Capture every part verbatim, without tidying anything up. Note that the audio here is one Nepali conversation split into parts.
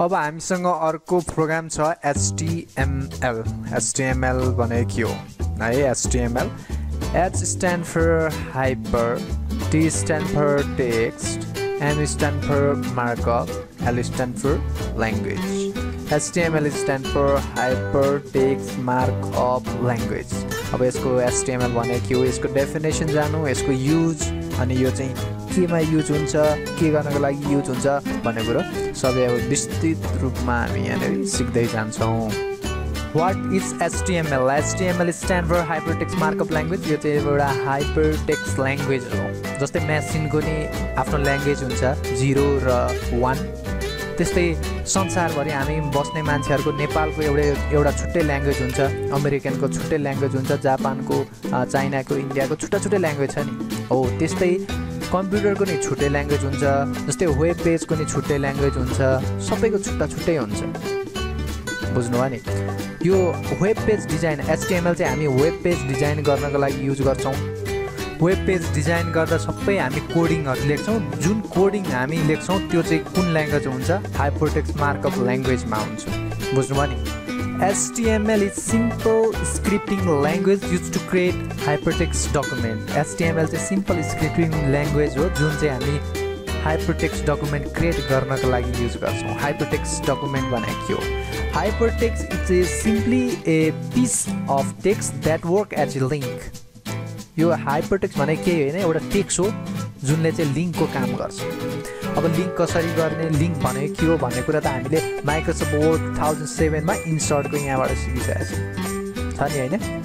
अब हामीसँग अर्को प्रोग्राम छ एचटीएमएल एचटीएमएल भने के हो है HTML H stand for hyper, T stand for text, M stand for markup, L stand for language. H T M L stand for hypertext markup language. अब यसको H T M L भने के हो यसको डेफिनेसन जानु यसको युज अनि यो चाहिँ केमा युज हुन्छ के गर्नको लागि युज हुन्छ भन्ने कुरा सबै अब विस्तृत रूपमा हामी यहाँनेर सिक्दै जान्छौँ। What is H T M L? H T M L stand for hypertext markup language. यो चाहिँ एउटा hypertext language हो जस्तै मेसिनको नि आफ्नो ल्याङ्ग्वेज हुन्छ जिरो र वान त्यस्तै संसारभरि हामी बस्ने मान्छेहरूको नेपालको एउटै एउटा छुट्टै ल्याङ्ग्वेज हुन्छ अमेरिकनको छुट्टै ल्याङ्ग्वेज हुन्छ जापानको चाइनाको इन्डियाको छुट्टा छुट्टै ल्याङ्ग्वेज छ नि हो त्यस्तै कम्प्युटरको नि छुट्टै ल्याङ्ग्वेज हुन्छ जस्तै वेब पेजको नि छुट्टै ल्याङ्ग्वेज हुन्छ सबैको छुट्टा छुट्टै हुन्छ बुझ्नुभयो नि यो वेब पेज डिजाइन एचटीएमएल चाहिँ हामी वेब पेज डिजाइन गर्नको लागि युज गर्छौँ वेब पेज डिजाइन गर्दा सबै हामी कोडिङहरू लेख्छौँ जुन कोडिङ हामी लेख्छौँ त्यो चाहिँ कुन ल्याङ्ग्वेज हुन्छ हाइपरटेक्स्ट मार्कअप ल्याङ्ग्वेजमा हुन्छ बुझ्नुभयो नि HTML is simple scripting language use to create hypertext document HTML चाहिँ सिम्पल स्क्रिप्टिङ ल्याङ्ग्वेज हो जुन चाहिँ हामी हाइपरटेक्स्ट डकुमेन्ट क्रिएट गर्नको लागि युज गर्छौँ हाइपरटेक्स्ट डकुमेन्ट भनेको के हो hypertext is a simply a piece of text that work as a link यो हाइपरटेक्स्ट भनेको केही होइन एउटा टेक्स्ट हो जुनले चाहिँ लिङ्कको काम गर्छ अब लिङ्क कसरी गर्ने लिङ्क भनेको के हो भन्ने कुरा त हामीले माइक्रोसफ्ट वर्ड टु थाउजन्ड सेभेनमा इन्सर्टको यहाँबाट सिकिसकेको छ नि होइन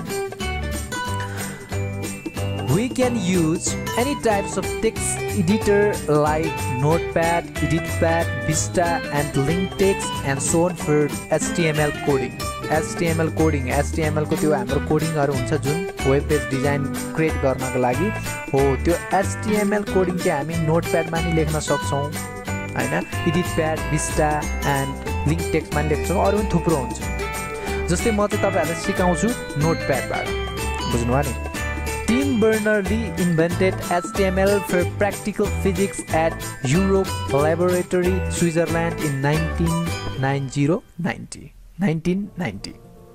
We can use any types of text editor like Notepad, EditPad, Vista and LinkText and so on for H T M L coding. H T M L coding, H T M L को त्यो हाम्रो कोडिङहरु हुन्छ जुन वेब पेज डिजाइन क्रिएट गर्नको लागि हो त्यो H T M L coding चाहिँ हामी नोटप्याड मा नि लेख्न सक्छौं हैन EditPad, Vista and LinkText मा लेख्छौं अरु पनि थुप्रो हुन्छ जस्तै म चाहिँ तपाईहरुलाई सिकाउँछु नोटप्याड बाट बुझ्नुभयो नि Tim Berners-Lee invented H T M L for practical physics at Europe Laboratory, Switzerland in nineteen ninety.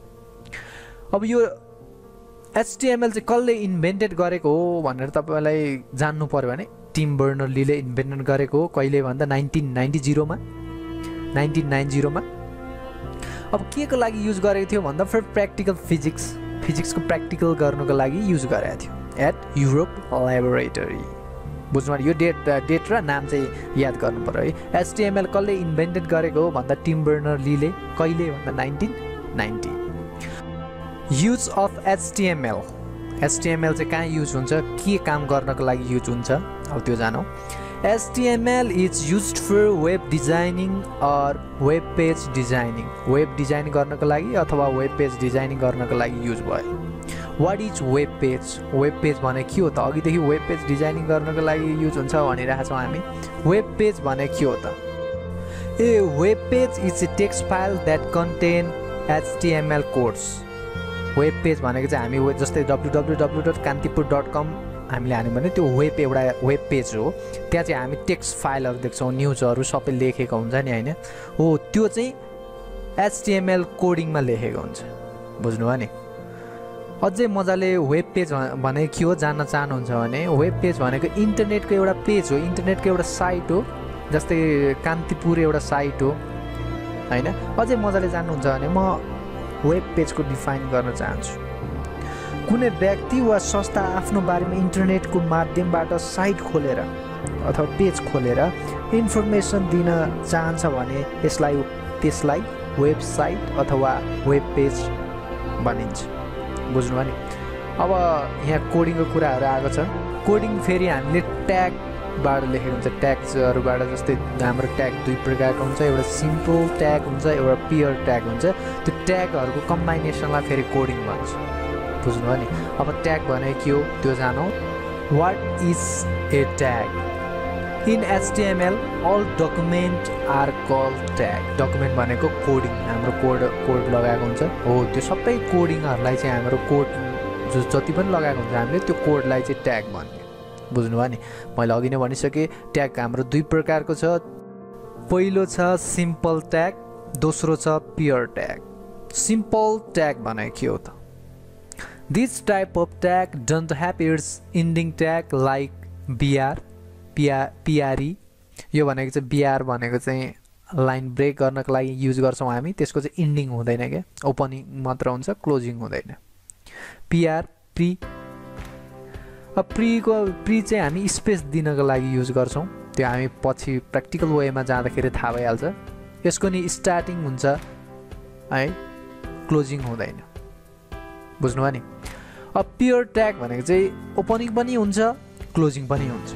अब यो H T M L चाहिँ कसले इन्भेन्टेड गरेको हो भनेर तपाईलाई जान्नु पर्यो भने टिम बर्नर-ली ले इन्भेन्ट गरेको हो कहिले भन्दा नाइन्टीन नाइन्टी मा नाइन्टीन नाइन्टी मा अब के को लागि युज गरेको थियो भन्दा फर प्र्याक्टिकल फिजिक्स फिजिक्सको प्र्याक्टिकल गर्नको लागि युज गरेको थियो एट युरोप ल्याबोरेटरी बुझ्नु यो डेट डेट र नाम चाहिँ याद गर्नु पर्यो है एचटीएमएल कसले इन्भेन्टेड गरेको हो भन्दा टिम बर्नर-लीले कहिले भन्दा nineteen ninety use of HTML HTML चाहिँ कहाँ युज हुन्छ के काम गर्नको लागि युज हुन्छ अब त्यो जानौ H T M L is used for web designing or web page designing. Web design गर्नको लागि अथवा web page designing गर्नको लागि युज भयो. What is web page? Web page भने के हो त? अघिदेखि web page designing गर्नको लागि युज हुन्छ भनिरहेका छौं हामी. Web page भने के हो त? A web page is a text file that contain H T M L codes. Web page भनेको चाहिँ हामी जस्तै w w w dot kantipur dot com हामीले हाल्यौं भने त्यो वेब एउटा वेब पेज हो त्यहाँ चाहिँ हामी टेक्स्ट फाइलहरु देख्छौं न्यूजहरु सबै लेखेको हुन्छ नि हैन हो त्यो चाहिँ H T M L कोडिङमा लेखेको हुन्छ बुझ्नुभयो नि अझै मजाले वेब पेज भने के हो जान्न चाहनुहुन्छ भने वेब पेज भनेको इन्टरनेटको एउटा पेज हो इन्टरनेटको एउटा साइट हो जस्तै कान्तिपुर एउटा साइट हो हैन अझै मजाले जान्नुहुन्छ भने म वेब पेजको डिफाइन गर्न चाहन्छु कुनै व्यक्ति वा संस्था आफ्नो बारेमा इन्टरनेटको माध्यमबाट साइट खोलेर अथवा पेज खोलेर इन्फर्मेसन दिन चाहन्छ भने यसलाई त्यसलाई वेबसाइट अथवा वेब पेज भनिन्छ बुझ्नुभयो नि अब यहाँ कोडिङको कुराहरु आएको छ कोडिङ फेरि हामीले ट्यागबाट लेखेको हुन्छ ट्याग्सहरुबाट जस्तै हाम्रो ट्याग दुई प्रकारको हुन्छ एउटा सिम्पल ट्याग हुन्छ एउटा पेयर ट्याग हुन्छ त्यो ट्यागहरुको कम्बाइनेसनलाई फेरि कोडिङ भन्छ बुझ्नुभयो नि अब ट्याग भने के हो त्यो जानौ what is a tag in H T M L all document are called tag document भनेको कोडिङ हाम्रो कोड कोड लगाएको हुन्छ हो त्यो सबै कोडिङहरुलाई चाहिँ हाम्रो कोड जो जति पनि लगाएको हुन्छ हामीले त्यो कोडलाई चाहिँ ट्याग भन्ने बुझ्नुभयो नि मैले अघि नै भनिसके ट्याग हाम्रो दुई प्रकारको छ पहिलो छ सिम्पल ट्याग, दोस्रो छ प्योर ट्याग। सिम्पल ट्याग भने के हो त? This type of tag don't have its ending tag like BR, PR PRE. यो भनेको चाहिँ बिआर भनेको चाहिँ लाइन ब्रेक गर्नको लागि युज गर्छौँ हामी, त्यसको चाहिँ इन्डिङ हुँदैन क्या, ओपनिङ मात्र हुन्छ, क्लोजिङ हुँदैन। पिआर प्री, अब प्रीको प्री चाहिँ हामी स्पेस दिनको लागि युज गर्छौँ, त्यो हामी पछि प्र्याक्टिकल वेमा जाँदाखेरि थाहा भइहाल्छ। यसको नि स्टार्टिङ हुन्छ है, क्लोजिङ हुँदैन, बुझ्नुभयो नि। अब प्योर ट्याग भनेको चाहिँ ओपनिङ पनि हुन्छ, क्लोजिङ पनि हुन्छ।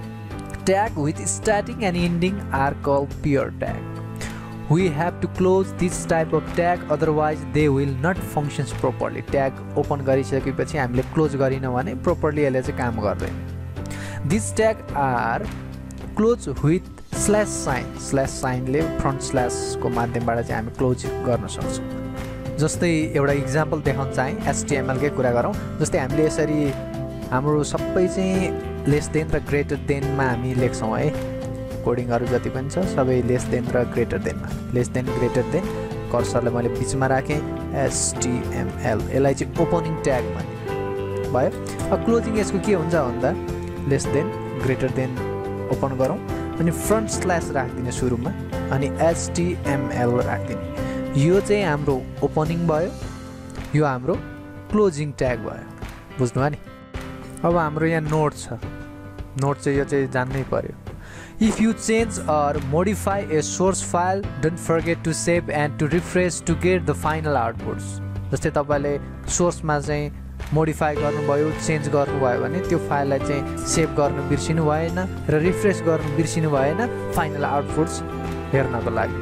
Tag with starting and ending are called pure tag. We have to close this type of tag, otherwise they will not function properly. Tag open गरिसकेपछि हामीले क्लोज गरिन भने properly यसले चाहिँ काम गर्दैन। These tag are closed with slash sign. Slash sign ले front slash को माध्यमबाट चाहिँ हामी क्लोज गर्न सक्छौँ। जस्तै एउटा इक्जाम्पल देखाउन चाहे H T M L कै कुरा गरौँ। जस्तै हामीले यसरी हाम्रो सबै चाहिँ लेस देन र ग्रेटर देनमा हामी लेख्छौँ है, कोडिङहरू जति पनि छ सबै लेस देन र ग्रेटर देनमा। लेस देन ग्रेटर देन कर्सरलाई मैले बिचमा राखेँ, एचटिएमएल, यसलाई चाहिँ ओपनिङ ट्याग भन्ने भयो। अब क्लोजिङ यसको के हुन्छ भन्दा less than greater than open गरौँ अनि फ्रन्ट स्ल्यास राखिदिने सुरुमा अनि एचटिएमएल राखिदिने। यो चाहिँ हाम्रो ओपनिङ भयो, यो हाम्रो क्लोजिङ ट्याग भयो, बुझ्नुभयो नि। अब हाम्रो यहाँ नोट छ, नोट चाहिँ यो चाहिँ जान्नै पर्यो। If you change or modify a source file don't forget to save and to refresh to get the final outputs. जस्तै तपाईँले सोर्समा चाहिँ मोडिफाई गर्नुभयो, चेन्ज गर्नुभयो भने त्यो फाइललाई चाहिँ सेभ गर्न बिर्सिनु भएन र रिफ्रेस गर्न बिर्सिनु भएन फाइनल आउटपुट्स हेर्नको लागि।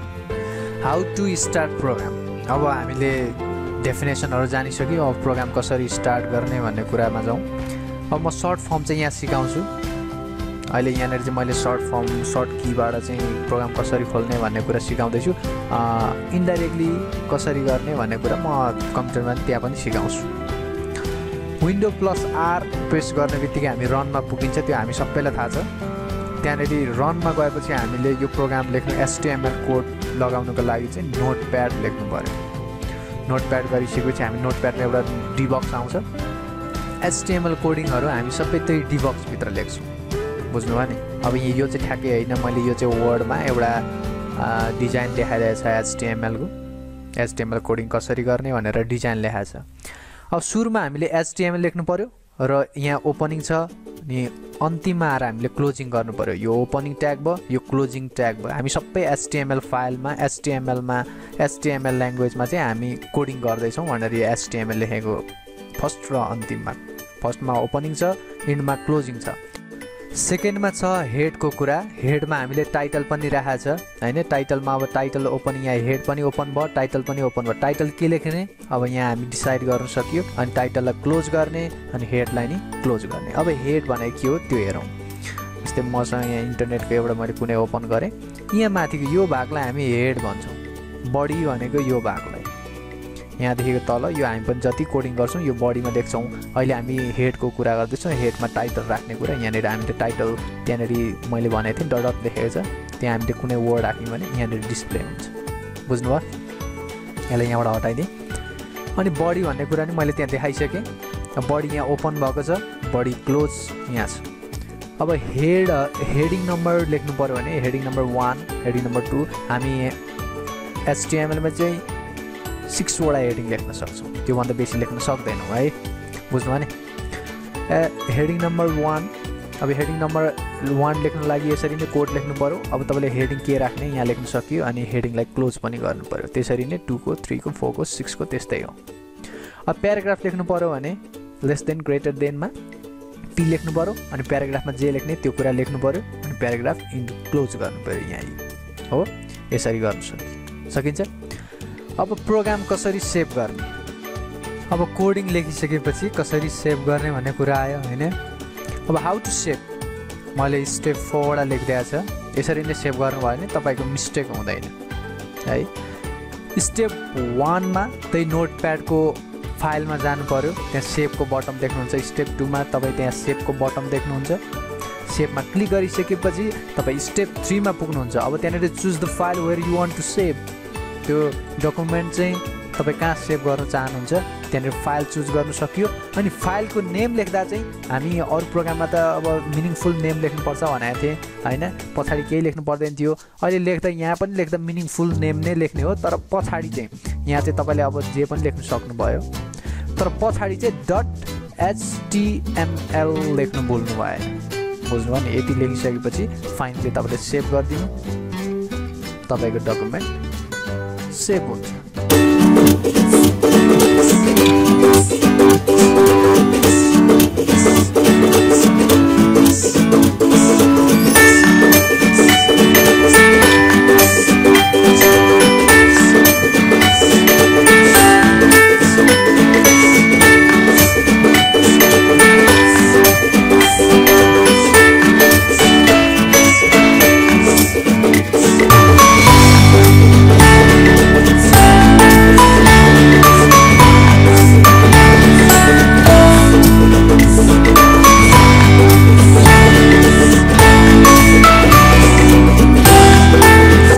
How to start program. अब हामीले डेफिनेसनहरू जानिसक्यो, अब प्रोग्राम कसरी स्टार्ट गर्ने भन्ने कुरामा जाउँ। अब म सर्ट फर्म चाहिँ यहाँ सिकाउँछु। अहिले यहाँनिर चाहिँ मैले सर्ट फर्म सर्ट कीबाट चाहिँ प्रोग्राम कसरी खोल्ने भन्ने कुरा सिकाउँदैछु। इन्डाइरेक्टली कसरी गर्ने भन्ने कुरा म कम्प्युटरमा त्यहाँ पनि सिकाउँछु। विन्डो प्लस आर प्रेस गर्ने बित्तिकै हामी रनमा पुगिन्छ, त्यो हामी सबैलाई थाहा छ। त्यहाँनिर रनमा गएपछि हामीले यो प्रोग्राम लेख्नु एचटिएमएल कोड लगाउनुको लागि चाहिँ नोट प्याड लेख्नु पऱ्यो। नोट प्याड गरिसकेपछि हामी नोट प्याडमा एउटा डिबक्स आउँछ, एचटिएमएल कोडिङहरू हामी सबै त्यही डिबक्सभित्र लेख्छौँ, बुझ्नुभयो नि। अब यो चाहिँ ठ्याक्कै होइन, मैले यो चाहिँ वर्डमा एउटा डिजाइन देखाइरहेको छ एचटिएमएलको, एचटिएमएल कोडिङ कसरी गर्ने भनेर डिजाइन लेखाएको छ। अब सुरुमा हामीले एचटिएमएल लेख्नु पऱ्यो र यहाँ ओपनिङ छ अनि अन्तिममा आएर हामीले क्लोजिङ गर्नु पऱ्यो। यो ओपनिङ ट्याग भयो, यो क्लोजिङ ट्याग भयो। हामी सबै एचटिएमएल फाइलमा एचटिएमएलमा एचटिएमएल ल्याङ्ग्वेजमा चाहिँ हामी कोडिङ गर्दैछौँ भनेर यो एचटिएमएल लेखेको फर्स्ट र अन्तिममा। फर्स्टमा ओपनिङ छ, इन्डमा क्लोजिङ छ। सेकेन्डमा छ हेडको कुरा। हेडमा हामीले टाइटल पनि राखेको छ होइन, टाइटलमा अब टाइटल ओपनिङ, यहाँ हेड पनि ओपन भयो, टाइटल पनि ओपन भयो। टाइटल के लेख्ने अब यहाँ हामी डिसाइड गर्न सकियो, अनि टाइटललाई क्लोज गर्ने अनि हेडलाई नि क्लोज गर्ने। अब हेड भनेको के हो त्यो हेरौँ। जस्तै मसँग यहाँ इन्टरनेटको एउटा मैले कुनै ओपन गरेँ, यहाँ माथिको यो भागलाई हामी हेड भन्छौँ, बडी भनेको यो भागलाई, यहाँदेखिको तल यो हामी पनि जति कोडिङ गर्छौँ यो बडीमा देख्छौँ। अहिले हामी हेडको कुरा गर्दैछौँ, हेडमा टाइटल राख्ने कुरा। यहाँनिर हामीले टाइटल त्यहाँनिर मैले भनेको थिएँ डट डट लेखेको छ, त्यहाँ हामीले कुनै वर्ड राख्यौँ भने यहाँनिर डिस्प्ले हुन्छ, बुझ्नुभयो। यसलाई यहाँबाट हटाइदिएँ। अनि बडी भन्ने कुरा नि मैले त्यहाँ देखाइसकेँ। बडी यहाँ ओपन भएको छ, बडी क्लोज यहाँ छ। अब हेड हेडिङ नम्बर लेख्नु पऱ्यो भने heading number one, heading number two, हामी एचटिएमएलमा चाहिँ सिक्सवटा हेडिङ लेख्न सक्छौँ, त्योभन्दा बेसी लेख्न सक्दैनौँ है, बुझ्नुभयो नि। ए हेडिङ नम्बर वान, अब हेडिङ नम्बर वान लेख्नु लागि यसरी नै कोड लेख्नु पऱ्यो। अब तपाईँले हेडिङ के राख्ने यहाँ लेख्न सकियो, अनि हेडिङलाई क्लोज पनि गर्नु पऱ्यो। त्यसरी नै टूको, थ्रीको, फोरको, सिक्सको त्यस्तै हो। अब प्याराग्राफ लेख्नु पऱ्यो भने लेस देन ग्रेटर देनमा पी लेख्नु पऱ्यो, अनि प्याराग्राफमा जे लेख्ने त्यो कुरा लेख्नु पऱ्यो, अनि प्याराग्राफ इन्टु क्लोज गर्नु पऱ्यो यहाँ हो। यसरी गर्नु सकिन्छ सकिन्छ अब प्रोग्राम कसरी सेभ गर्ने। अब कोडिङ लेखिसकेपछि कसरी सेभ गर्ने भन्ने कुरा आयो होइन। अब हाउ टु सेभ, मैले स्टेप फोरवटा लेखिदिएको छ, यसरी नै सेभ गर्नुभयो भने तपाईँको मिस्टेक हुँदैन है। स्टेप वानमा त्यही नोटप्याडको फाइलमा जानु पऱ्यो, त्यहाँ सेभको बटम देख्नुहुन्छ। स्टेप टूमा तपाईँ त्यहाँ सेभको बटम देख्नुहुन्छ। सेभमा क्लिक गरिसकेपछि तपाईँ स्टेप थ्रीमा पुग्नुहुन्छ। अब त्यहाँनिर choose the file where you want to save, त्यो डकुमेन्ट चाहिँ तपाईँ कहाँ सेभ गर्न चाहनुहुन्छ त्यहाँनिर फाइल चुज गर्नु सक्यो। अनि फाइलको नेम लेख्दा चाहिँ हामी अरू प्रोग्राममा त अब मिनिङफुल नेम लेख्नुपर्छ भनेको थिएँ होइन, पछाडि केही लेख्नु पर्दैन थियो। अहिले लेख्दा यहाँ पनि लेख्दा मिनिङफुल नेम नै लेख्ने हो, तर पछाडि चाहिँ यहाँ चाहिँ तपाईँले अब जे पनि लेख्नु सक्नुभयो, तर पछाडि चाहिँ डट एचटिएमएल लेख्नु भुल्नु भएन, बुझ्नुभयो नि। यति लेखिसकेपछि फाइनली तपाईँले सेभ गरिदिनु, तपाईँको डकुमेन्ट सेभ हुन्छ।